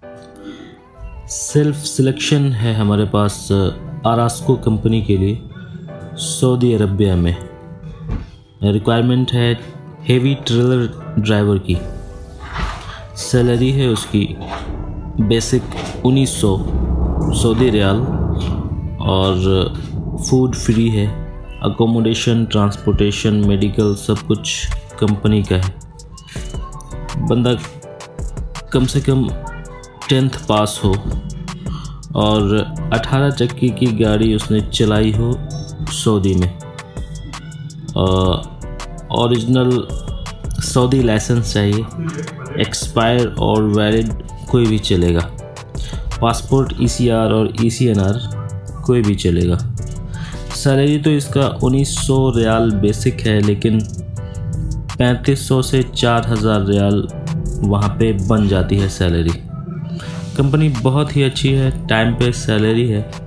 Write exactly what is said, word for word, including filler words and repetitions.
Self selection है हमारे पास आरास्को company के लिए सऊदी अरबिया में। रिक्वायरमेंट है हेवी ट्रेलर ड्राइवर की। सैलरी है उसकी बेसिक उन्नीस सौ सऊदी रियाल और फूड फ्री है। अकोमोडेशन, ट्रांसपोर्टेशन, मेडिकल सब कुछ कंपनी का है। बंदा कम से कम टेंथ पास हो और अठारह चक्की की गाड़ी उसने चलाई हो सऊदी में। ओरिजिनल सऊदी लाइसेंस चाहिए, एक्सपायर और वैलिड कोई भी चलेगा। पासपोर्ट, ईसीआर और ईसीएनआर कोई भी चलेगा। सैलरी तो इसका उन्नीस सौ रियाल बेसिक है, लेकिन पैंतीस सौ से चार हज़ार रियाल वहाँ पे बन जाती है सैलरी। कंपनी बहुत ही अच्छी है, टाइम पे सैलरी है।